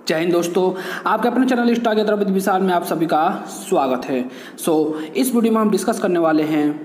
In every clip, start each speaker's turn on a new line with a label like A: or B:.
A: जय हिंद दोस्तों, आपके अपने चैनल स्टॉक या विद विशाल में आप सभी का स्वागत है। इस वीडियो में हम डिस्कस करने वाले हैं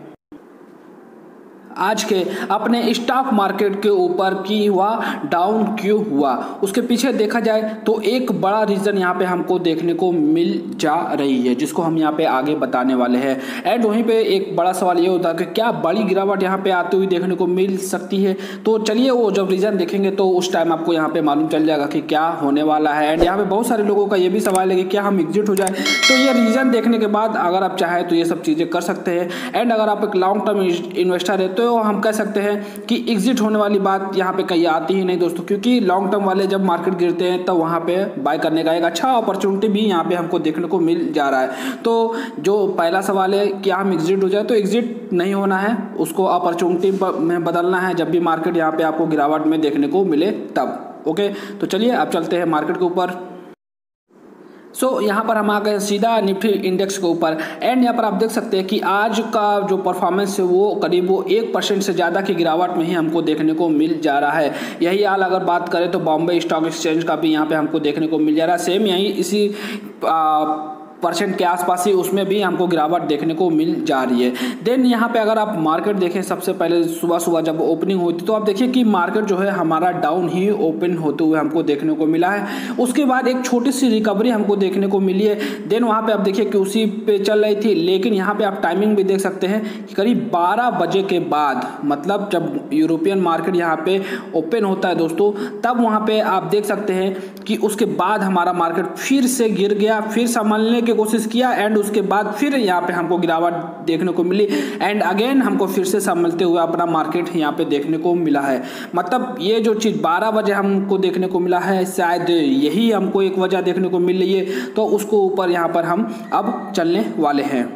A: आज के अपने स्टॉक मार्केट के ऊपर की हुआ डाउन क्यों हुआ। उसके पीछे देखा जाए तो एक बड़ा रीज़न यहाँ पे हमको देखने को मिल जा रही है, जिसको हम यहाँ पे आगे बताने वाले हैं। एंड वहीं पे एक बड़ा सवाल ये होता है कि क्या बड़ी गिरावट यहाँ पे आती हुई देखने को मिल सकती है। तो चलिए वो जब रीज़न देखेंगे तो उस टाइम आपको यहाँ पे मालूम चल जाएगा कि क्या होने वाला है। एंड यहाँ पे बहुत सारे लोगों का ये भी सवाल है कि क्या हम एग्जिट हो जाए। तो ये रीज़न देखने के बाद अगर आप चाहें तो ये सब चीज़ें कर सकते हैं। एंड अगर आप एक लॉन्ग टर्म इन्वेस्टर है तो हम कह सकते हैं कि एग्जिट होने वाली बात यहाँ पे कहीं आती ही नहीं दोस्तों, क्योंकि लॉन्ग टर्म वाले जब मार्केट गिरते हैं तब वहाँ पे बाय करने का एक अच्छा अपॉर्चुनिटी भी यहाँ पे हमको देखने को मिल जा रहा है। तो जो पहला सवाल है क्या हम एग्जिट हो जाए, तो एग्जिट नहीं होना है, उसको अपॉर्चुनिटी में बदलना है जब भी मार्केट यहाँ पे आपको गिरावट में देखने को मिले तब। ओके, तो चलिए अब चलते हैं मार्केट के ऊपर। यहाँ पर हम आ गए सीधा निफ्टी इंडेक्स के ऊपर। एंड यहाँ पर आप देख सकते हैं कि आज का जो परफॉर्मेंस है वो करीब 1% से ज़्यादा की गिरावट में ही हमको देखने को मिल जा रहा है। यही हाल अगर बात करें तो बॉम्बे स्टॉक एक्सचेंज का भी यहाँ पे हमको देखने को मिल जा रहा है। सेम यही इसी परसेंट के आसपास ही उसमें भी हमको गिरावट देखने को मिल जा रही है। देन यहाँ पे अगर आप मार्केट देखें, सबसे पहले सुबह सुबह जब ओपनिंग हुई थी तो आप देखिए कि मार्केट जो है हमारा डाउन ही ओपन होते हुए हमको देखने को मिला है। उसके बाद एक छोटी सी रिकवरी हमको देखने को मिली है। देन वहाँ पे आप देखिए कि उसी पे चल रही थी, लेकिन यहाँ पे आप टाइमिंग भी देख सकते हैं कि करीब 12 बजे के बाद, मतलब जब यूरोपियन मार्केट यहाँ पे ओपन होता है दोस्तों, तब वहाँ पे आप देख सकते हैं कि उसके बाद हमारा मार्केट फिर से गिर गया, फिर संभलने की कोशिश किया। एंड उसके बाद फिर यहाँ पे हमको गिरावट देखने को मिली एंड अगेन हमको फिर से संभलते हुए अपना मार्केट यहाँ पे देखने को मिला है। मतलब ये जो चीज़ 12 बजे हमको देखने को मिला है, शायद यही हमको एक वजह देखने को मिल रही है। तो उसको ऊपर यहाँ पर हम अब चलने वाले हैं।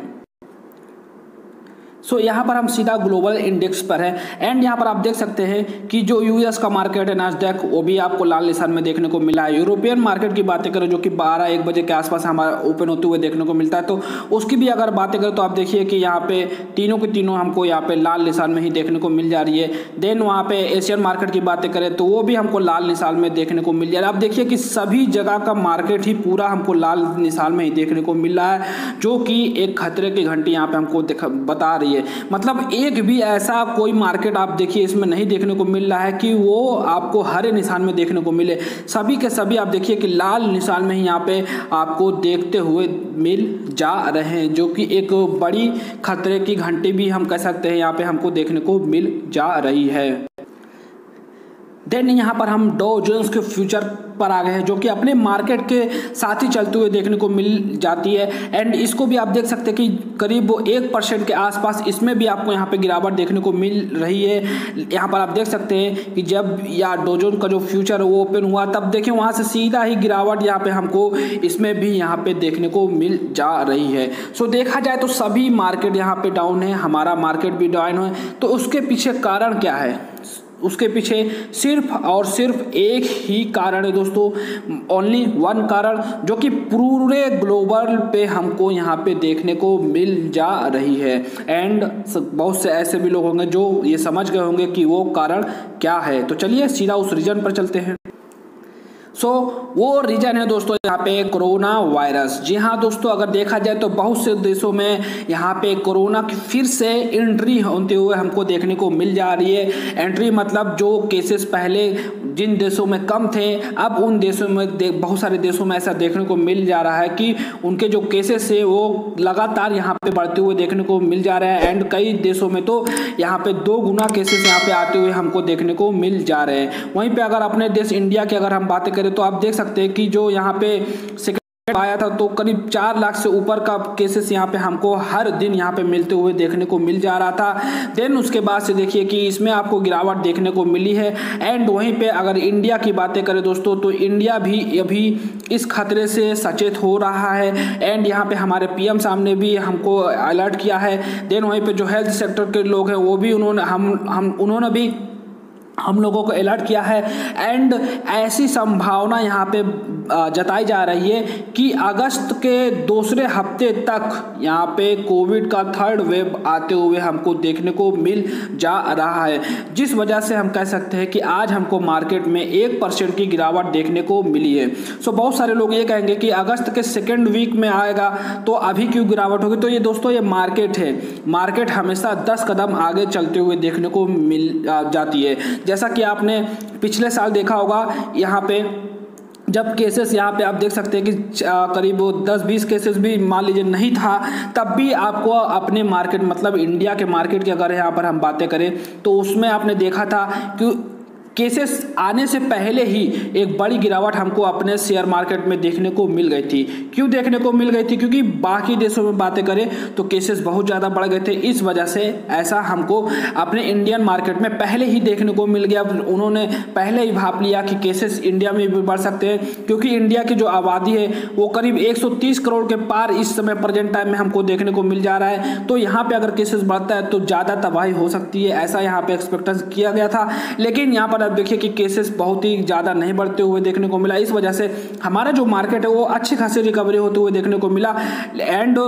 A: यहाँ पर हम सीधा ग्लोबल इंडेक्स पर है। एंड यहाँ पर आप देख सकते हैं कि जो यूएस का मार्केट है नास्डैक, वो भी आपको लाल निशान में देखने को मिला है। यूरोपियन मार्केट की बातें करें जो कि 12-1 बजे के आसपास हमारा ओपन होते हुए देखने को मिलता है, तो उसकी भी अगर बातें करें तो आप देखिए कि यहाँ पे तीनों के तीनों हमको यहाँ पे लाल निशान में ही देखने को मिल जा रही है। देन वहाँ पे एशियन मार्केट की बातें करें तो वो भी हमको लाल निशान में देखने को मिल जा रहा है। आप देखिए कि सभी जगह का मार्केट ही पूरा हमको लाल निशान में ही देखने को मिल रहा है, जो कि एक खतरे की घंटी यहाँ पे हमको बता रही है। मतलब एक भी ऐसा कोई मार्केट आप देखिए इसमें नहीं देखने को मिल रहा है कि वो आपको हरे निशान में देखने को मिले। सभी के सभी आप देखिए कि लाल निशान में ही यहाँ पे आपको देखते हुए मिल जा रहे हैं, जो कि एक बड़ी खतरे की घंटी भी हम कह सकते हैं यहाँ पे हमको देखने को मिल जा रही है। देन यहाँ पर हम डॉ जोन्स के फ्यूचर पर आ गए हैं, जो कि अपने मार्केट के साथ ही चलते हुए देखने को मिल जाती है। एंड इसको भी आप देख सकते हैं कि करीब 1% के आसपास इसमें भी आपको यहाँ पे गिरावट देखने को मिल रही है। यहाँ पर आप देख सकते हैं कि जब या डॉ जोन्स का जो फ्यूचर वो ओपन हुआ तब देखिए वहाँ से सीधा ही गिरावट यहाँ पे हमको इसमें भी यहाँ पे देखने को मिल जा रही है। देखा जाए तो सभी मार्केट यहाँ पे डाउन है, हमारा मार्केट भी डाउन है। तो उसके पीछे कारण क्या है? उसके पीछे सिर्फ और सिर्फ एक ही कारण है दोस्तों, ओनली वन कारण, जो कि पूरे ग्लोबल पे हमको यहाँ पे देखने को मिल जा रही है। एंड बहुत से ऐसे भी लोग होंगे जो ये समझ गए होंगे कि वो कारण क्या है। तो चलिए सीधा उस रीजन पर चलते हैं। वो रीजन है दोस्तों यहाँ पे कोरोना वायरस। जी हाँ दोस्तों, अगर देखा जाए तो बहुत से देशों में यहाँ पे कोरोना की फिर से एंट्री होते हुए हमको देखने को मिल जा रही है। एंट्री मतलब जो केसेस पहले जिन देशों में कम थे, अब उन देशों में बहुत सारे देशों में ऐसा देखने को मिल जा रहा है कि उनके जो केसेस है वो लगातार यहाँ पे बढ़ते हुए देखने को मिल जा रहे हैं। एंड कई देशों में तो यहाँ पे 2 गुना केसेस यहाँ पे आते हुए हमको देखने को मिल जा रहे हैं। वहीं पे अगर अपने देश इंडिया की अगर हम बातें करें तो आप देख सकते हैं कि जो यहाँ पे सेकंड आया था तो करीब 4 लाख से ऊपर का केसेस यहाँ पे हमको हर दिन यहाँ पे मिलते हुए देखने को मिल जा रहा था। देन उसके बाद से देखिए कि इसमें आपको गिरावट देखने को मिली है। एंड वहीं पे अगर इंडिया की बातें करें दोस्तों तो इंडिया भी अभी इस खतरे से सचेत हो रहा है। एंड यहाँ पे हमारे पीएम साहब ने भी हमको अलर्ट किया है। देन वहीं पे जो हेल्थ सेक्टर के लोग हैं वो भी उन्होंने भी हम लोगों को अलर्ट किया है। एंड ऐसी संभावना यहाँ पे जताई जा रही है कि अगस्त के दूसरे हफ्ते तक यहाँ पे कोविड का थर्ड वेव आते हुए हमको देखने को मिल जा रहा है, जिस वजह से हम कह सकते हैं कि आज हमको मार्केट में 1% की गिरावट देखने को मिली है। सो बहुत सारे लोग ये कहेंगे कि अगस्त के सेकेंड वीक में आएगा तो अभी क्यों गिरावट होगी। तो ये दोस्तों ये मार्केट है, मार्केट हमेशा 10 कदम आगे चलते हुए देखने को मिल जाती है। जैसा कि आपने पिछले साल देखा होगा, यहाँ पे जब केसेस यहाँ पे आप देख सकते हैं कि करीब 10-20 केसेस भी मान लीजिए नहीं था, तब भी आपको अपने मार्केट मतलब इंडिया के मार्केट की अगर यहाँ पर हम बातें करें तो उसमें आपने देखा था कि केसेस आने से पहले ही एक बड़ी गिरावट हमको अपने शेयर मार्केट में देखने को मिल गई थी। क्यों देखने को मिल गई थी? क्योंकि बाकी देशों में बातें करें तो केसेस बहुत ज़्यादा बढ़ गए थे, इस वजह से ऐसा हमको अपने इंडियन मार्केट में पहले ही देखने को मिल गया। उन्होंने पहले ही भाप लिया कि केसेस इंडिया में भी बढ़ सकते हैं, क्योंकि इंडिया की जो आबादी है वो करीब 130 करोड़ के पार इस समय प्रेजेंट टाइम में हमको देखने को मिल जा रहा है। तो यहाँ पर अगर केसेस बढ़ता है तो ज़्यादा तबाही हो सकती है, ऐसा यहाँ पर एक्सपेक्टेशन किया गया था। लेकिन यहाँ पर देखिए कि केसेस बहुत ही ज़्यादा नहीं बढ़ते हुए देखने को मिला, इस वजह से हमारा जो मार्केट है वो अच्छी खासी रिकवरी होते हुए देखने को मिला। एंड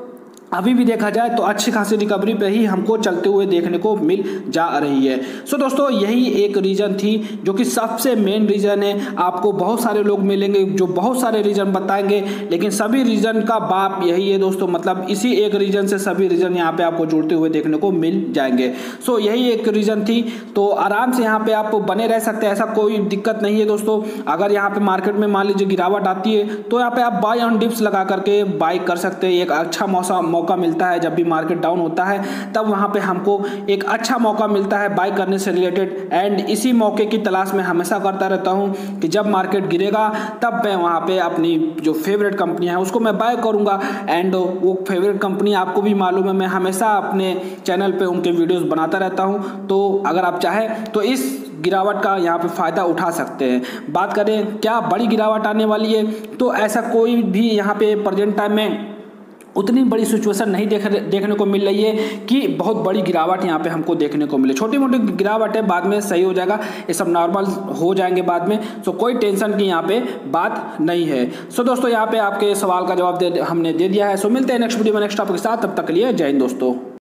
A: अभी भी देखा जाए तो अच्छी खासी रिकवरी पे ही हमको चलते हुए देखने को मिल जा रही है। सो दोस्तों यही एक रीज़न थी जो कि सबसे मेन रीज़न है। आपको बहुत सारे लोग मिलेंगे जो बहुत सारे रीज़न बताएंगे, लेकिन सभी रीज़न का बाप यही है दोस्तों, मतलब इसी एक रीज़न से सभी रीज़न यहाँ पे आपको जुड़ते हुए देखने को मिल जाएंगे। सो यही एक रीज़न थी, तो आराम से यहाँ पे आप बने रह सकते हैं, ऐसा कोई दिक्कत नहीं है दोस्तों। अगर यहाँ पे मार्केट में मान लीजिए गिरावट आती है तो यहाँ पे आप बाय ऑन डिप्स लगा करके बाय कर सकते हैं। एक अच्छा मौका मिलता है जब भी मार्केट डाउन होता है, तब वहां पे हमको एक अच्छा मौका मिलता है बाय करने से रिलेटेड। एंड इसी मौके की तलाश में हमेशा करता रहता हूं कि जब मार्केट गिरेगा तब मैं वहां पे अपनी जो फेवरेट कंपनी है उसको मैं बाय करूंगा। एंड वो फेवरेट कंपनी आपको भी मालूम है, मैं हमेशा अपने चैनल पे उनके वीडियोस बनाता रहता हूं, तो अगर आप चाहें तो इस गिरावट का यहाँ पे फ़ायदा उठा सकते हैं। बात करें क्या बड़ी गिरावट आने वाली है, तो ऐसा कोई भी यहाँ पे प्रेजेंट टाइम में उतनी बड़ी सिचुएशन नहीं देखने को मिल रही है कि बहुत बड़ी गिरावट यहाँ पे हमको देखने को मिले। छोटी मोटी गिरावट है, बाद में सही हो जाएगा, ये सब नॉर्मल हो जाएंगे बाद में। सो कोई टेंशन की यहाँ पे बात नहीं है। सो दोस्तों यहाँ पे आपके सवाल का जवाब हमने दे दिया है। सो मिलते हैं नेक्स्ट वीडियो में नेक्स्ट टॉपिक के साथ, तब तक के लिए जय हिंद दोस्तों।